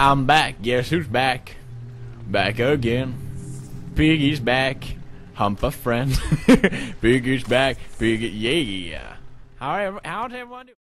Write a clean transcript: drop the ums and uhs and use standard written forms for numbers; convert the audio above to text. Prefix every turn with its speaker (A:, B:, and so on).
A: I'm back. Guess who's back? Back again. Piggy's back. Hump a friend. Piggy's back. Piggy, yeah. How's everyone doing?